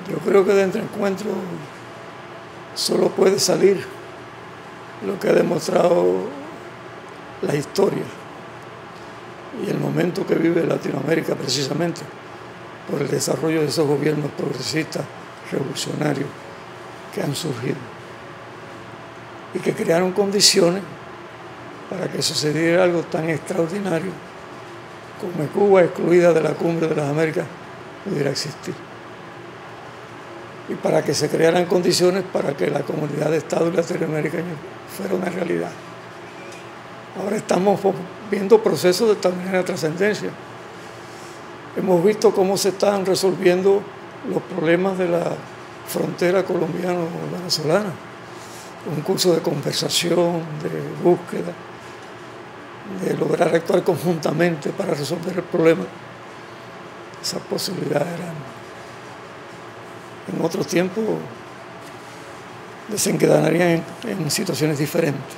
Yo creo que de este encuentro solo puede salir lo que ha demostrado la historia y el momento que vive Latinoamérica precisamente por el desarrollo de esos gobiernos progresistas, revolucionarios que han surgido y que crearon condiciones para que sucediera algo tan extraordinario como Cuba, excluida de la Cumbre de las Américas, pudiera existir. Y para que se crearan condiciones para que la comunidad de Estados latinoamericanos fuera una realidad. Ahora estamos viendo procesos de también trascendencia. Hemos visto cómo se están resolviendo los problemas de la frontera colombiano-venezolana. Un curso de conversación, de búsqueda, de lograr actuar conjuntamente para resolver el problema. Esas posibilidades eran, en otro tiempo, desencadenarían en situaciones diferentes.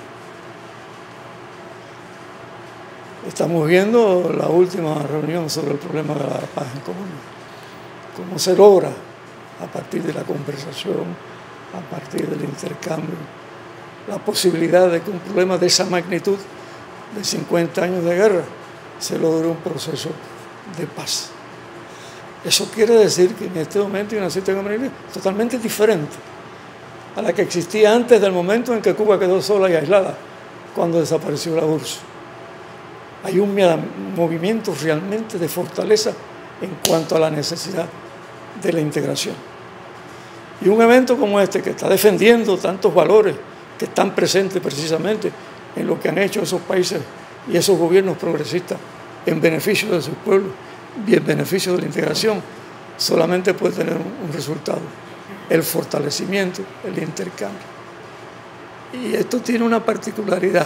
Estamos viendo la última reunión sobre el problema de la paz en Colombia. Cómo se logra a partir de la conversación, a partir del intercambio, la posibilidad de que un problema de esa magnitud, de 50 años de guerra, se logre un proceso de paz. Eso quiere decir que en este momento hay una situación totalmente diferente a la que existía antes del momento en que Cuba quedó sola y aislada, cuando desapareció la URSS. Hay un movimiento realmente de fortaleza en cuanto a la necesidad de la integración. Y un evento como este, que está defendiendo tantos valores que están presentes precisamente en lo que han hecho esos países y esos gobiernos progresistas en beneficio de sus pueblos y en beneficio de la integración, solamente puede tener un resultado: el fortalecimiento, el intercambio. Y esto tiene una particularidad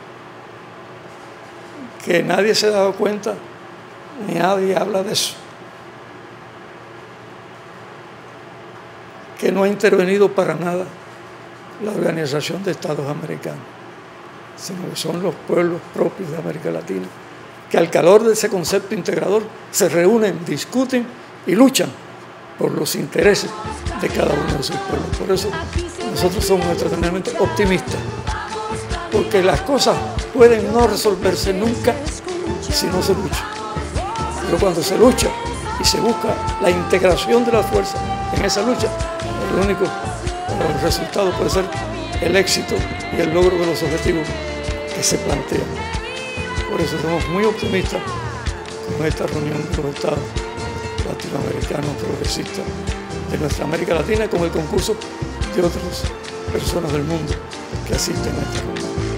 que nadie se ha dado cuenta, ni nadie habla de eso, que no ha intervenido para nada la Organización de Estados Americanos, sino que son los pueblos propios de América Latina, que al calor de ese concepto integrador se reúnen, discuten y luchan por los intereses de cada uno de sus pueblos. Por eso nosotros somos extraordinariamente optimistas, porque las cosas pueden no resolverse nunca si no se lucha. Pero cuando se lucha y se busca la integración de las fuerzas en esa lucha, el único resultado puede ser el éxito y el logro de los objetivos que se plantean. Por eso somos muy optimistas con esta reunión de los estados latinoamericanos progresistas de nuestra América Latina, con el concurso de otras personas del mundo que asisten a esta reunión.